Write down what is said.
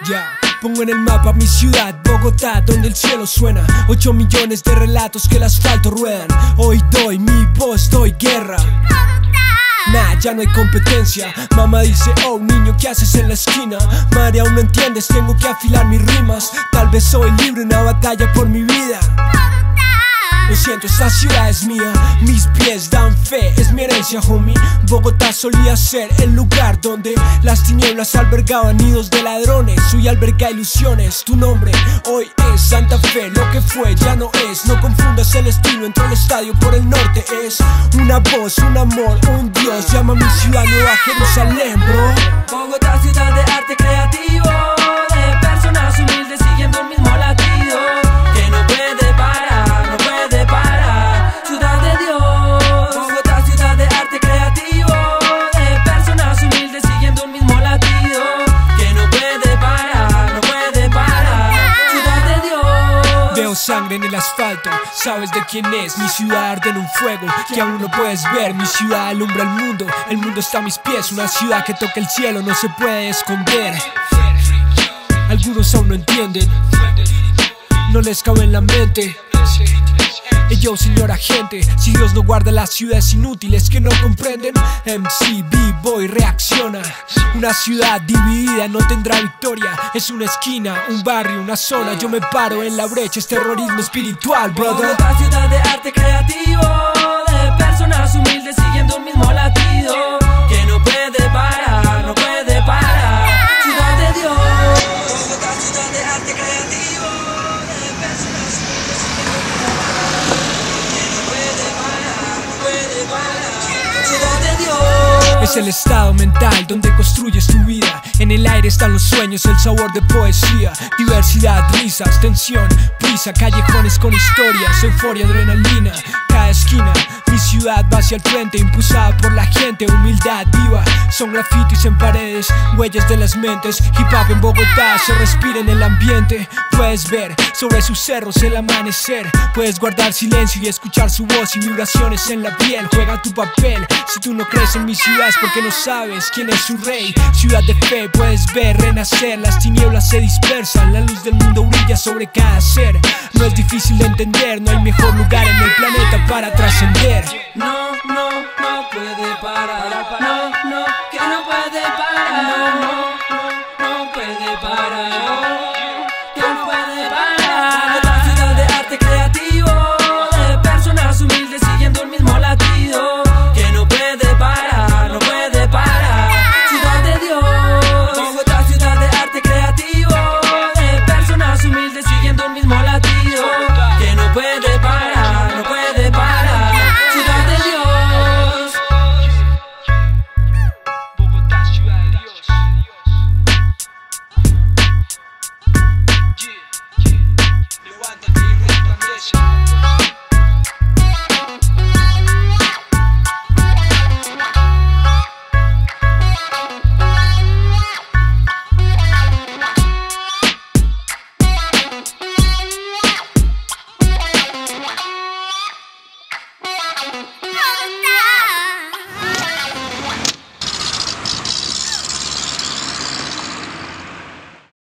Ya, pongo en el mapa mi ciudad, Bogotá, donde el cielo suena. 8 millones de relatos que el asfalto ruedan. Hoy doy mi voz, doy guerra. Nah, ya no hay competencia. Mamá dice, oh niño, ¿qué haces en la esquina? Madre, aún no entiendes, tengo que afilar mis rimas. Tal vez soy libre, una batalla por mi vida. Lo siento, esta ciudad es mía. Mis pies dan fe, es mi herencia, homie. Bogotá solía ser el lugar donde las tinieblas albergaban nidos de ladrones. Hoy alberga ilusiones, tu nombre hoy es Santa Fe. Lo que fue ya no es, no confundas el estilo. Entro al estadio por el norte, es una voz, un amor, un Dios. Llama a mi ciudad Nueva Jerusalén, bro. Bogotá, ciudad de arte creativo, de personas humildes siguiendo el mismo latido, que no puede parar, no puede parar. Ciudad de Dios. Bogotá, ciudad de arte creativo, de personas humildes siguiendo el mismo latido, que no puede parar, no puede parar. Ciudad de Dios. Veo sangre en el asfalto, sabes de quién es. Mi ciudad arde en un fuego que aún no puedes ver. Mi ciudad alumbra el mundo está a mis pies. Una ciudad que toca el cielo, no se puede esconder. Algunos aún no entienden, no les cabe en la mente. Yo, señor agente, si Dios no guarda las ciudades inútiles que no comprenden. MC, B-Boy, reacciona. Una ciudad dividida no tendrá victoria. Es una esquina, un barrio, una zona. Yo me paro en la brecha, es terrorismo espiritual, brother. Bogotá, ciudad de arte creativo, de personas humildes siguiendo el mismo latido, que no puede parar, no puede parar. Ciudad de Dios. Bogotá, ciudad de arte creativo, de personas humildes siguiendo el mismo latido, que no puede parar, no puede parar. Ciudad de Dios. Es el estado mental donde construyes tu vida. En el aire están los sueños, el sabor de poesía. Diversidad, risas, tensión, prisa. Callejones con historias, euforia, adrenalina. Cada esquina, mi ciudad va hacia el frente, impulsada por la gente, humildad viva. Son grafitis en paredes, huellas de las mentes. Hip hop en Bogotá, se respira en el ambiente. Puedes ver sobre sus cerros el amanecer. Puedes guardar silencio y escuchar su voz y vibraciones en la piel. Juega tu papel, si tú no crees en mi ciudad es porque no sabes quién es su rey. Ciudad de fe, puedes ver renacer. Las tinieblas se dispersan, la luz del mundo brilla sobre cada ser. No es difícil de entender, no hay mejor lugar en el planeta para trascender. No, no, no puede parar. No, no, que no puede parar.